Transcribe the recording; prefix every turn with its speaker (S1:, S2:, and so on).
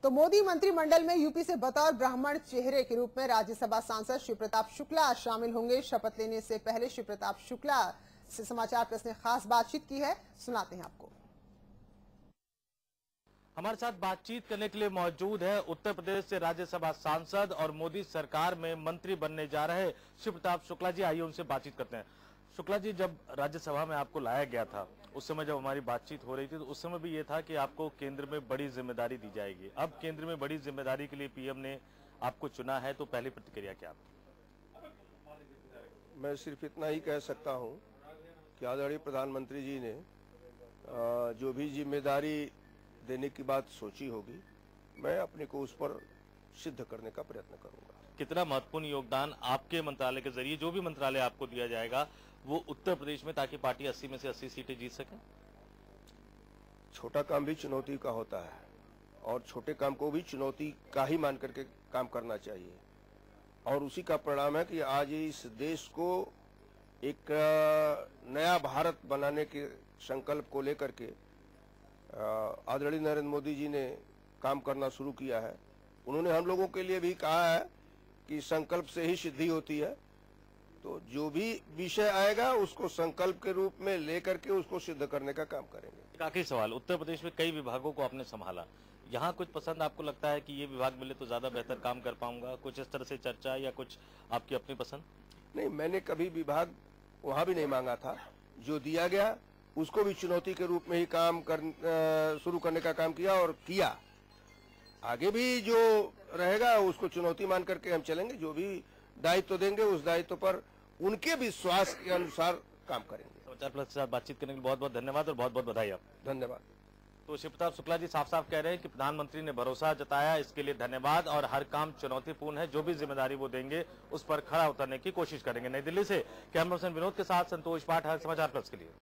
S1: तो मोदी मंत्रिमंडल में यूपी से बतौर ब्राह्मण चेहरे के रूप में राज्यसभा सांसद शिव प्रताप शुक्ला शामिल होंगे। शपथ लेने से पहले शिव प्रताप शुक्ला से समाचार प्रेस ने खास बातचीत की है, सुनाते हैं आपको।
S2: हमारे साथ बातचीत करने के लिए मौजूद है उत्तर प्रदेश से राज्यसभा सांसद और मोदी सरकार में मंत्री बनने जा रहे शिव प्रताप शुक्ला जी। आइए उनसे बातचीत करते हैं। शुक्ला जी, जब राज्यसभा में आपको लाया गया था उस समय जब हमारी बातचीत हो रही थी तो उस समय भी ये था कि आपको केंद्र में बड़ी जिम्मेदारी दी जाएगी। अब केंद्र में बड़ी जिम्मेदारी के लिए पीएम ने आपको चुना है, तो पहली प्रतिक्रिया क्या आपकी?
S3: मैं सिर्फ इतना ही कह सकता हूँ कि आदरणीय प्रधानमंत्री जी ने जो भी जिम्मेदारी देने की बात सोची होगी, मैं अपने को उस पर सिद्ध करने का प्रयत्न करूंगा।
S2: कितना महत्वपूर्ण योगदान आपके मंत्रालय के जरिए, जो भी मंत्रालय आपको दिया जाएगा वो उत्तर प्रदेश में, ताकि पार्टी 80 में से 80 सीटें जीत सके?
S3: छोटा काम भी चुनौती का होता है और छोटे काम को भी चुनौती का ही मान करके काम करना चाहिए, और उसी का परिणाम है कि आज इस देश को एक नया भारत बनाने के संकल्प को लेकर के आदरणीय नरेंद्र मोदी जी ने काम करना शुरू किया है। उन्होंने हम लोगों के लिए भी कहा है कि संकल्प से ही सिद्धि होती है, तो जो भी विषय आएगा उसको संकल्प के रूप में लेकर के उसको सिद्ध करने का काम करेंगे।
S2: एक आखिरी सवाल, उत्तर प्रदेश में कई विभागों को आपने संभाला, यहाँ कुछ पसंद आपको लगता है कि ये विभाग मिले तो ज्यादा बेहतर काम कर पाऊंगा, कुछ इस तरह से चर्चा या कुछ आपकी अपनी पसंद?
S3: नहीं, मैंने कभी विभाग वहाँ भी नहीं मांगा था। जो दिया गया उसको भी चुनौती के रूप में ही काम शुरू करने का काम किया और किया। आगे भी जो रहेगा उसको चुनौती मान करके हम चलेंगे। जो भी दायित्व देंगे उस दायित्व पर उनके विश्वास के अनुसार काम करेंगे।
S2: समाचार प्लस के साथ बातचीत करने के लिए बहुत बहुत धन्यवाद और बहुत बहुत बधाई आपको।
S3: धन्यवाद।
S2: तो शिव प्रताप शुक्ला जी साफ साफ कह रहे हैं कि प्रधानमंत्री ने भरोसा जताया, इसके लिए धन्यवाद, और हर काम चुनौतीपूर्ण है, जो भी जिम्मेदारी वो देंगे उस पर खड़ा उतरने की कोशिश करेंगे। नई दिल्ली से कैमरा पर्सन विनोद के साथ संतोष पाठक, समाचार प्लस के लिए।